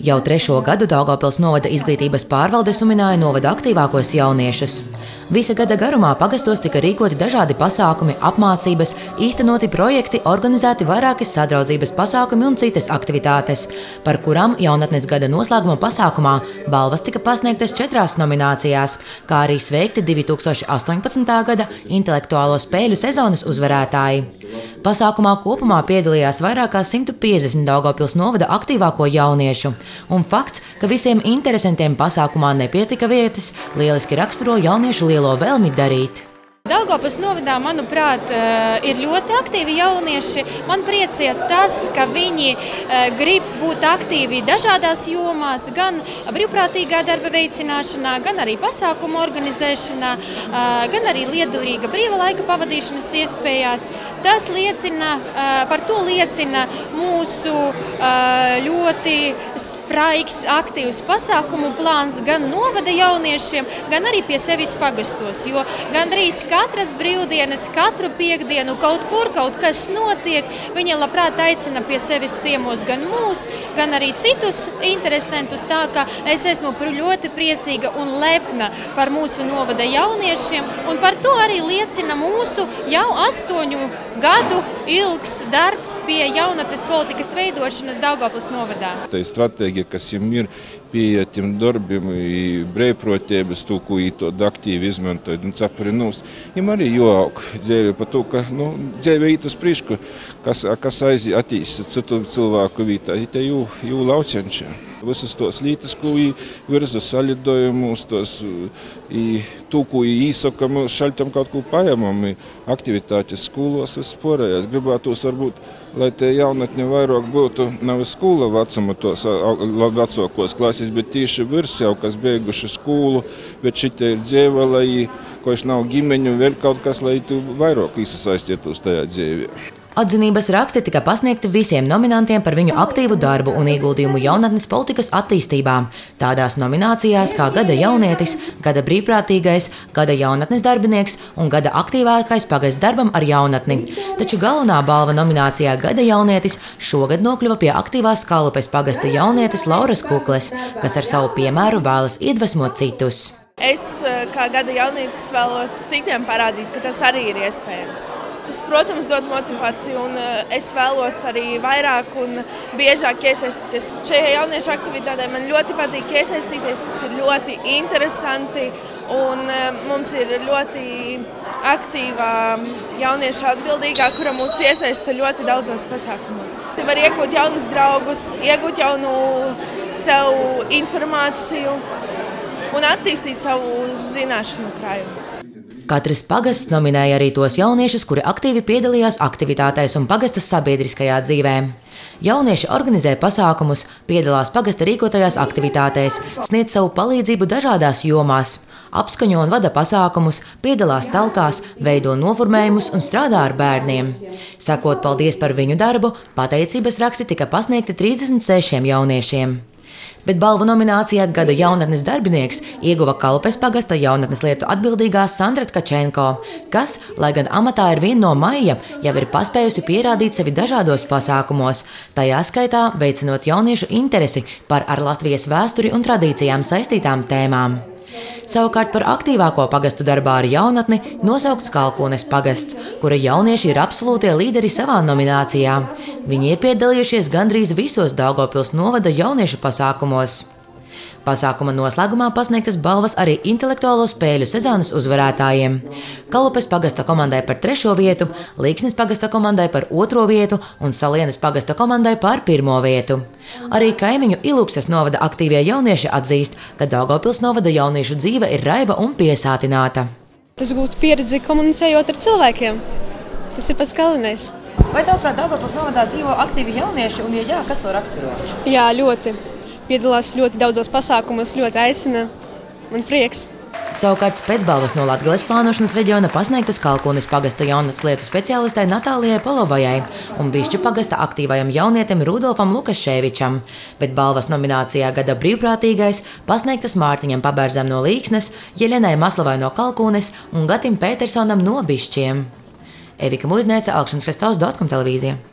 Jau 3. gadu Daugavpils novada izglītības pārvalde sumināja novada aktīvākos jauniešus. Visa gada garumā pagastos tika rīkoti dažādi pasākumi, apmācības, īstenoti projekti, organizēti vairāki sadraudzības pasākumi un citas aktivitātes, par kurām jaunatnes gada noslēguma pasākumā balvas tika pasniegtas 4 nominācijās, kā arī sveikti 2018. gada intelektuālo spēļu sezonas uzvarētāji. Pasākumā kopumā piedalījās vairāk kā 150 Daugavpils novada aktīvāko jauniešu, un fakts, ka visiem interesantiem pasākumā nepietika vietas, lieliski raksturo jauniešu lielo vēlmi darīt. Daugavpils novadā, manuprāt, ir ļoti aktīvi jaunieši. Man priecē tas, ka viņi grib būt aktīvi dažādās jomās, gan brīvprātīgā darba veicināšanā, gan arī pasākumu organizēšanā, gan arī liederīga brīva laika pavadīšanas iespējās. Tas liecina, par to liecina mūsu ļoti spraigs, aktīvs pasākumu plāns gan novada jauniešiem, gan arī pie sevis pagastos, jo gandrīz katras brīvdienas, katru piekdienu kaut kur kaut kas notiek. Viņi labprāt aicina pie sevis ciemos gan mūs, gan arī citus interesantus. Tā kā es esmu ļoti priecīga un lepna par mūsu novada jauniešiem, un par to arī liecina mūsu jau 8 gadu ilgs darbs pie jaunatnes politikas veidošanas Daugavpils novadā. Tā ir stratēģija, kas ir pie tiem darbiem, brīvprātības, to, ko viņi aktīvi izmantoja, un cepari nost. Viņam arī jāaug dzīve par to, ka dzīve iet uz priekšu, kas attīsta citu cilvēku vietā, te jū laucienči. Visas tos lietas, ko virza salidojumus, to, ko īsaka, mēs šaltam kaut ko paņemam, aktivitātes skolos vispārējās. Gribētos varbūt, lai te jaunatne vairāk būtu nav skola vecuma tos vecākos klases, bet tieši virs jau, kas beiguši skolu, bet šitie ir dzīve, lai koši nav ģimeņu, vēl kaut kas, lai tu vairāk iesaistietos tajā dzīvē. Atzinības raksti tika pasniegti visiem nominantiem par viņu aktīvu darbu un ieguldījumu jaunatnes politikas attīstībā. Tādās nominācijās kā Gada jaunietis, Gada brīvprātīgais, Gada jaunatnes darbinieks un Gada aktīvākais pagasts darbam ar jaunatni. Taču galvenā balva nominācijā Gada jaunietis šogad nokļuva pie aktīvās Kalupes pagasta jaunietes Lauras Kukles, kas ar savu piemēru vēlas iedvesmot citus. Es, kā Gada jaunietis, vēlos citiem parādīt, ka tas arī ir iespējams. Tas, protams, dod motivāciju, un es vēlos arī vairāk un biežāk iesaistīties. Šajā jauniešu aktivitātē man ļoti patīk iesaistīties, tas ir ļoti interesanti, un mums ir ļoti aktīvā jaunieša atbildīgā, kura mūs iesaista ļoti daudzos pasākumos. Var iegūt jaunus draugus, iegūt jaunu sev informāciju un attīstīt savu zināšanu krājumu. Katrs pagasts nominēja arī tos jauniešus, kuri aktīvi piedalījās aktivitātēs un pagastas sabiedriskajā dzīvē. Jaunieši organizē pasākumus, piedalās pagasta rīkotajās aktivitātēs, sniedz savu palīdzību dažādās jomās, apskaņo un vada pasākumus, piedalās talkās, veido noformējumus un strādā ar bērniem. Sakot paldies par viņu darbu, pateicības raksti tika pasniegti 36 jauniešiem. Bet balvu nominācijā Gada jaunatnes darbinieks ieguva Kalupes pagasta jaunatnes lietu atbildīgā Sandra Tkačenko, kas, lai gan amatā ir viena no maija, jau ir paspējusi pierādīt sevi dažādos pasākumos, tajā skaitā veicinot jauniešu interesi par ar Latvijas vēsturi un tradīcijām saistītām tēmām. Savukārt par aktīvāko pagastu darbā ar jaunatni nosaukts Kalkunes pagasts, kura jaunieši ir absolūtie līderi savā nominācijā. Viņi ir piedalījušies gandrīz visos Daugavpils novada jauniešu pasākumos. Pasākuma noslēgumā pasniegtas balvas arī intelektuālo spēļu sezonas uzvarētājiem. Kalupes pagasta komandai par 3. vietu, Līksnes pagasta komandai par 2. vietu un Salienes pagasta komandai par 1. vietu. Arī kaimiņu Ilūkstes novada aktīvie jaunieši atzīst, ka Daugavpils novada jauniešu dzīve ir raiba un piesātināta. Tas gūst pieredzi komunicējot ar cilvēkiem. Tas ir pats galvenais. Vai tavuprāt Daugavpils novadā dzīvo aktīvi jaunieši un, ja jā, kas to raksturo? Jā, ļoti. Piedalās ļoti daudzos pasākumos, ļoti aicina un prieks. Savukārt pēcbalvas no Latgales plānošanas reģiona pasniegtas Kalkunes pagasta jaunatnes lietu speciālistai Natālijai Polovajai un Višķu pagasta aktīvajam jaunietim Rudolfam Lukaševičam, bet balvas nominācijā Gada brīvprātīgais pasniegtas Mārtiņam Pabērzam no Līksnes, Jeļenai Maslavai no Kalkunes un Gatim Pētersonam no Višķiem. Evika Muiznēca, Alkšanas Kristovs, .com televīzija.